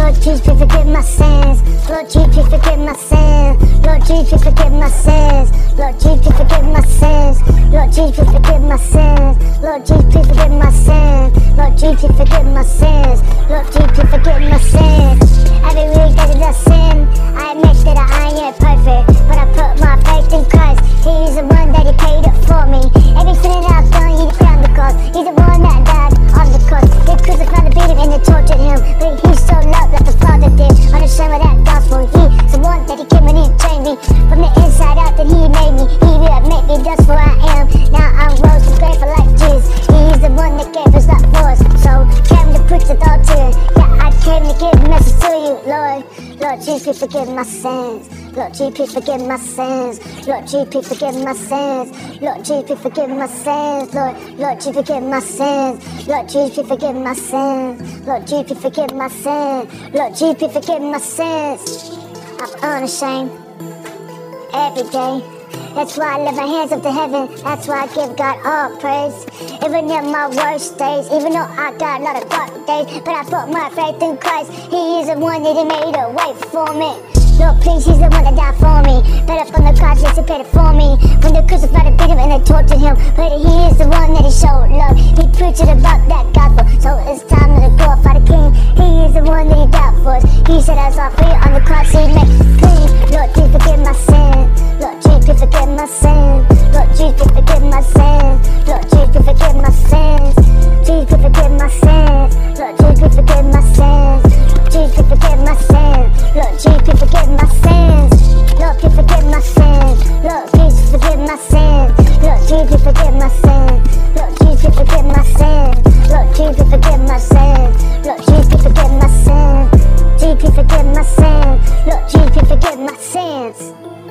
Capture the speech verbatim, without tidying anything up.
Lord Jesus, please forgive my sins. Lord Jesus, please forgive my sins. Lord Jesus, please forgive my sins. Lord Jesus, please forgive my sins. Lord Jesus, please forgive my sins. Lord Jesus, please forgive my sins. Lord Jesus, please forgive my sins. Lord Jesus, please forgive my sins. Every week that is a sin, I admit that I ain't perfect, but I put my faith in Christ. He's the one that he paid it for me. Every sin that I've done, he put on the cross. He's the one that died on the cross. They crucified and beat him and they tortured him, but he so loved like the Father did. Unashamed of that gospel, he's the one that he came and he changed me from the inside out. That he made me, he will make me just who I am. Now I'm rose to grateful like Jesus. He's the one that gave us that for us. So came to preach it all to you. Yeah, I came to give a message to you, Lord. Lord Jesus, please forgive my sins. Lord Jesus, please forgive my sins. Lord Jesus, please forgive my sins. Lord Jesus, please forgive my sins. Lord, Lord Jesus, forgive my sins. Lord Jesus, please forgive my sins. Lord Jesus, please forgive my sins. Lord Jesus, please forgive my sins. I'm unashamed every day. That's why I lift my hands up to heaven. That's why I give God all praise. Even in my worst days, even though I got a lot of dark days, but I put my faith in Christ. He is the one that he made a way for me. Lord, please, he's the one that died for me. Better from the cross, yes, he paid it for me. When they crucified and beat him and they tortured him, but he is the one that he showed love. He preached about that gospel, so it's time to glorify the King. He is the one that he died for us. He set us all free on the cross, he made clean. Lord, please forgive my sins. Lord, Jesus, please forgive my sins. Lord, Jesus, please forgive my sins. Lord, Jesus, please forgive my sins. Jesus, please forgive my sins. Lord, Jesus, please forgive my sins. Jesus, please forgive my sins. Lord, Jesus, please forgive my sins. Lord, please forgive my sins. Lord, please forgive my sins. Lord, Jesus, please forgive my sins. Lord, Jesus, please forgive my sins. Lord, Jesus, please forgive my sins. Lord, Jesus, please forgive my sins. Jesus, please forgive my sins. Lord, Jesus, please forgive my sins.